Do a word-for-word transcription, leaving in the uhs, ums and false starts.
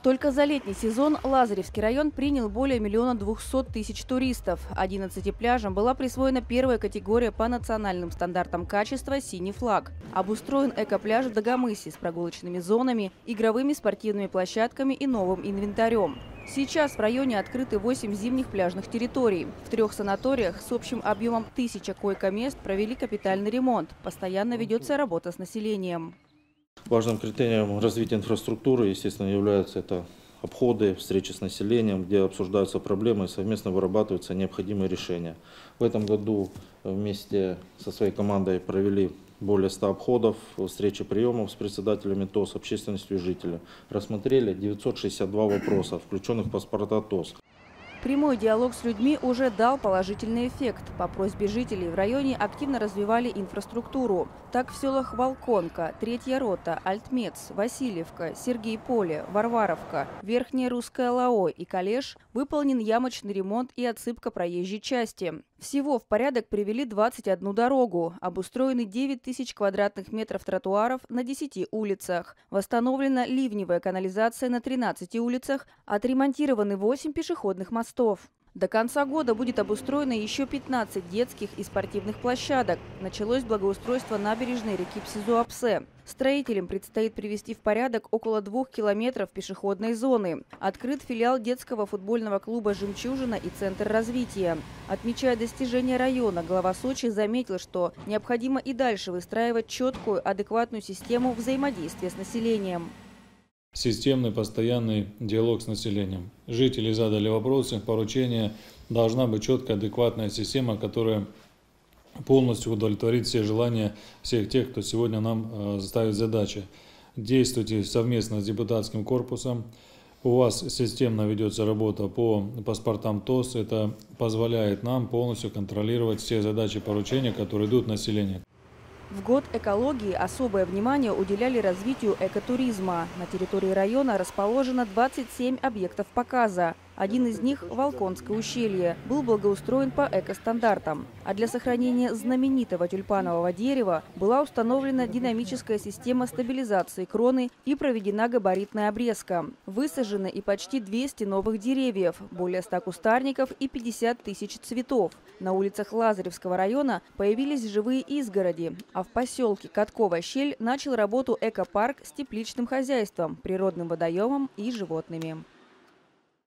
Только за летний сезон Лазаревский район принял более миллиона двухсот тысяч туристов. одиннадцати пляжам была присвоена первая категория по национальным стандартам качества «Синий флаг». Обустроен экопляж в Дагомысе с прогулочными зонами, игровыми спортивными площадками и новым инвентарем. Сейчас в районе открыты восемь зимних пляжных территорий. В трех санаториях с общим объемом тысяча койко-мест провели капитальный ремонт. Постоянно ведется работа с населением. Важным критерием развития инфраструктуры, естественно, являются это обходы, встречи с населением, где обсуждаются проблемы и совместно вырабатываются необходимые решения. В этом году вместе со своей командой провели более ста обходов, встречи приемов с председателями ТОС, общественностью и жителями. Рассмотрели девятьсот шестьдесят два вопроса, включенных в паспорта ТОС. Прямой диалог с людьми уже дал положительный эффект. По просьбе жителей в районе активно развивали инфраструктуру. Так в селах Волконка, Третья рота, Альтмец, Васильевка, Сергей-Поле, Варваровка, Верхняя Русская Лао и Калеш выполнен ямочный ремонт и отсыпка проезжей части. Всего в порядок привели двадцать одну дорогу, обустроены девять тысяч квадратных метров тротуаров на десяти улицах, восстановлена ливневая канализация на тринадцати улицах, отремонтированы восемь пешеходных мостов. До конца года будет обустроено еще пятнадцать детских и спортивных площадок. Началось благоустройство набережной реки Псизуапсе. Строителям предстоит привести в порядок около двух километров пешеходной зоны. Открыт филиал детского футбольного клуба «Жемчужина» и Центр развития. Отмечая достижения района, глава Сочи заметил, что необходимо и дальше выстраивать четкую, адекватную систему взаимодействия с населением. Системный постоянный диалог с населением. Жители задали вопросы, поручения. Должна быть четкая, адекватная система, которая полностью удовлетворит все желания всех тех, кто сегодня нам ставит задачи. Действуйте совместно с депутатским корпусом. У вас системно ведется работа по паспортам ТОС. Это позволяет нам полностью контролировать все задачи и поручения, которые идут населению. В год экологии особое внимание уделяли развитию экотуризма. На территории района расположено двадцать семь объектов показа. Один из них, Волконское ущелье, был благоустроен по экостандартам. А для сохранения знаменитого тюльпанового дерева была установлена динамическая система стабилизации кроны и проведена габаритная обрезка. Высажено и почти двести новых деревьев, более ста кустарников и пятьдесят тысяч цветов. На улицах Лазаревского района появились живые изгороди, а в поселке Катковая щель начал работу экопарк с тепличным хозяйством, природным водоемом и животными.